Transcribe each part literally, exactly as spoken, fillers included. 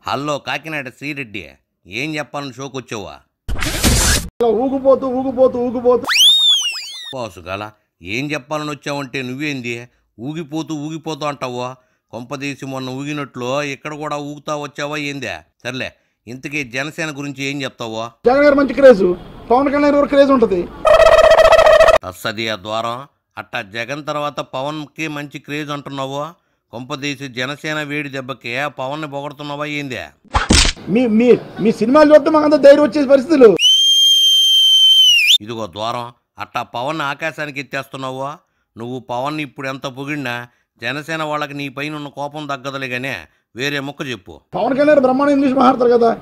Hello Kakinada Sri Reddy, ఏం చెప్పాలని షోకి వచ్చావా? ఊగిపోతూ ఊగిపోతూ ఊగిపోతూ బాసుగాల ఏం చెప్పాలని వచ్చావంటే నువ్వేంది ఊగిపోతూ ఊగిపోతూ అంటావో? కొంపదీసి మొన్న ఊగినట్లు ఇక్కడ కూడా ఊగుతా వచ్చావా ఏందే? సర్లే, ఇంతకీ జనసేన గురించి ఏం చెప్తావో? జగన్ గారు మంచి క్రేజ్, పవన్ కళ్యాణ్ గారు క్రేజ్ ఉంటుంది. తస్సది ఆ ద్వారం. అట్టా జగన్ తర్వాత పవన్కి మంచి క్రేజ్ అంటున్నావో? కొంపదీసి జనసేన వేడి దెబ్బకి పవన్ని పొగడుతున్నావా ఏందే? మీ మీ మీ సినిమాలు చూస్తే మాకంత ధైర్యం వచ్చే పరిస్థితులు. ఇదిగో ద్వారం, అట్టా పవన్ ఆకాశానికి ఎత్తేస్తున్నావో? నువ్వు పవన్ ఇప్పుడు ఎంత పొగిడినా జనసేన వాళ్ళకి నీ పైన ఉన్న కోపం తగ్గదులే గానే వేరే ముక్క చెప్పు. పవన్ కళ్యాణ్ బ్రహ్మాండ ఇంగ్లీష్ మాట్లాడతారు కదా.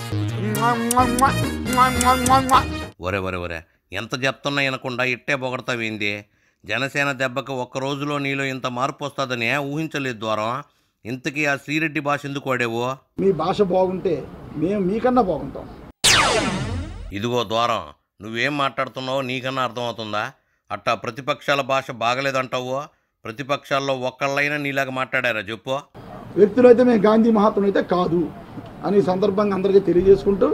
ఒరే ఒరే ఒరే ఎంత చెప్తున్నా వినకుండా ఇట్టే పొగడతావేంది? జనసేన దెబ్బకి ఒక్క రోజులో నీలో ఇంత మార్పు వస్తుందని ఊహించలేదు ద్వారం. ఇంతకీ ఆ శ్రీరెడ్డి భాష ఎందుకు వాడేవో? మీ భాష బాగుంటే మేము మీకన్నా బాగుంటాం. ఇదిగో ద్వారం, నువ్వేం మాట్లాడుతున్నావో నీకన్నా అర్థమవుతుందా? అట్టా ప్రతిపక్షాల భాష బాగలేదంటావో? ప్రతిపక్షాల్లో ఒక్కళ్ళైనా నీలాగా మాట్లాడారా చెప్పు? వ్యక్తులు అయితే మేము గాంధీ మహాత్ములు అయితే కాదు అని సందర్భంగా అందరికీ తెలియజేసుకుంటూ,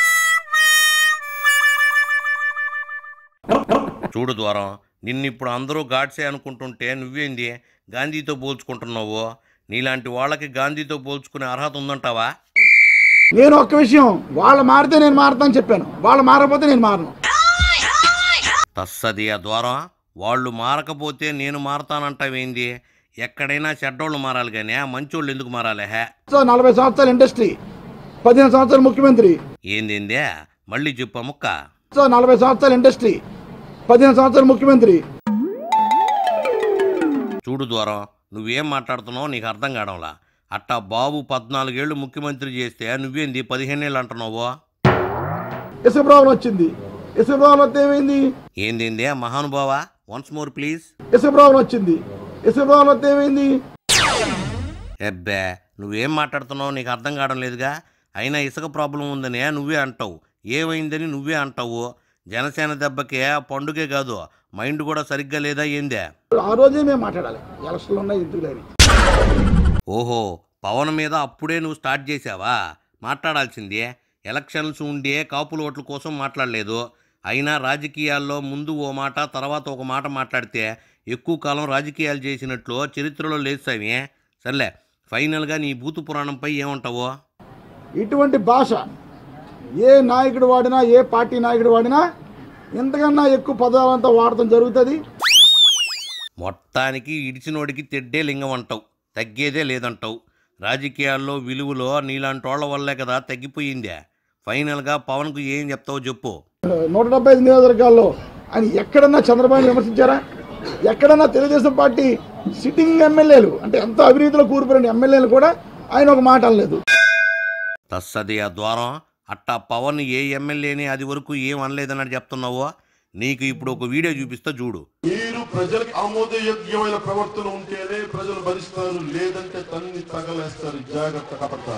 చూడు ద్వారం, నిన్నిప్పుడు అందరూ గాడ్సే అనుకుంటుంటే నువ్వేంది గాంధీతో పోల్చుకుంటున్నావు? నీలాంటి వాళ్ళకి గాంధీతో పోల్చుకునే అర్హత ఉందంటావా? నేను ఒక్క విషయం, వాళ్ళు మారితే నేను మారుతాను చెప్పాను, వాళ్ళు మారకపోతే నేను మారను. తస్సది ఆ ద్వారం. వాళ్ళు మారకపోతే నేను మారతానంటావేంది? ఎక్కడైనా చెడ్డోళ్ళు మారాలి కానీ మంచోళ్ళు ఎందుకు మారాలి? హే, నలభై సంవత్సరాల ఇండస్ట్రీ, పదిహేను సంవత్సరాల ముఖ్యమంత్రి. ఏందేందే మళ్ళీ చెప్పా ముక్క? నలభై సంవత్సరాల ఇండస్ట్రీ, పదిహేను సంవత్సరాల ముఖ్యమంత్రి. చూడు ద్వారం, నువ్వేం మాట్లాడుతున్నావు నీకు అర్థం కావడంలా. అట్టా బాబు పద్నాలుగేళ్లు ముఖ్యమంత్రి చేస్తే నువ్వేంది పదిహేనేళ్ళు అంటున్నావు? ఇసుక ప్రాబ్లం వచ్చింది, ఇసుక ప్రాబ్లం వస్తే ఏమైంది? ఏందేంది మహానుభావ, వన్స్ మోర్ ప్లీజ్. ఇసుక ప్రాబ్లం వచ్చింది, ఇసుక ప్రాబ్లం వస్తే ఏమైంది? ఎబ్బే, నువ్వేం మాట్లాడుతున్నావు నీకు అర్థం కావడం లేదుగా. అయినా ఇసుక ప్రాబ్లం ఉందని నువ్వే అంటావు, ఏమైందని నువ్వే అంటావు. జనసేన దెబ్బకే పండుగే కాదు మైండ్ కూడా సరిగ్గా లేదా ఏందే? ఆ రోజే మేము మాట్లాడాలి, ఎలక్షన్లు ఉన్నాయి ఎందుకు లేని. ఓహో, పవన్ మీద అప్పుడే నువ్వు స్టార్ట్ చేసావా మాట్లాడాల్సిందే? ఎలక్షన్స్ ఉండే కాపుల ఓట్ల కోసం మాట్లాడలేదు. అయినా రాజకీయాల్లో ముందు ఓ మాట తర్వాత ఒక మాట మాట్లాడితే ఎక్కువ కాలం రాజకీయాలు చేసినట్లు చరిత్రలో లేదు సామి. సర్లే, ఫైనల్గా నీ భూతు పురాణంపై ఏమంటావో? ఇటువంటి భాష ఏ నాయకుడు వాడినా, ఏ పార్టీ నాయకుడు వాడినా ఇంతకన్నా ఎక్కువ పదాలంతా వాడటం జరుగుతుంది. మొత్తానికి ఇడిచినోడికి తెడ్డే లింగం అంటావు, తగ్గేదే లేదంటావు. రాజకీయాల్లో విలువలో నీలాంటోళ్ల వల్లే కదా తగ్గిపోయిందే. ఫైనల్గా పవన్కు ఏం చెప్తావు చెప్పు? నూట డెబ్బై ఐదు నియోజకవర్గాల్లో ఆయన ఎక్కడన్నా చంద్రబాబుని విమర్శించారా? ఎక్కడన్నా తెలుగుదేశం పార్టీ సిట్టింగ్ ఎమ్మెల్యేలు అంటే ఎంతో అవినీతిలో కూరుకుపోయిన ఎమ్మెల్యేలు కూడా ఆయన ఒక మాట అనలేదు. తస్సది ఆ ద్వారం. అట్టా పవన్ ఏ ఎమ్మెల్యేని అది వరకు ఏం అనలేదన్నట్టు చెప్తున్నావో? నీకు ఇప్పుడు ఒక వీడియో చూపిస్తా చూడు. మీరు ప్రజలకు ఆమోదయోగ్యమైన ప్రవర్తన ఉంటేనే ప్రజలు భరిస్తారు, లేదంటే తన్ని తగలేస్తారు. జాగ్రత్త కపట.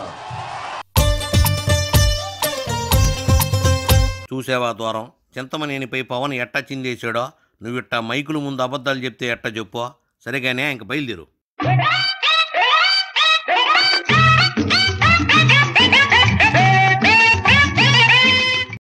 చూసావా ద్వారం, చింతమనేనిపై పవన్ ఎట్టా చిందేశాడో? నువ్వు ఇట్టా మైకులు ముందు అబద్ధాలు చెప్తే ఎట్టా చెప్పు? సరిగానే ఇంక బయలుదేరు.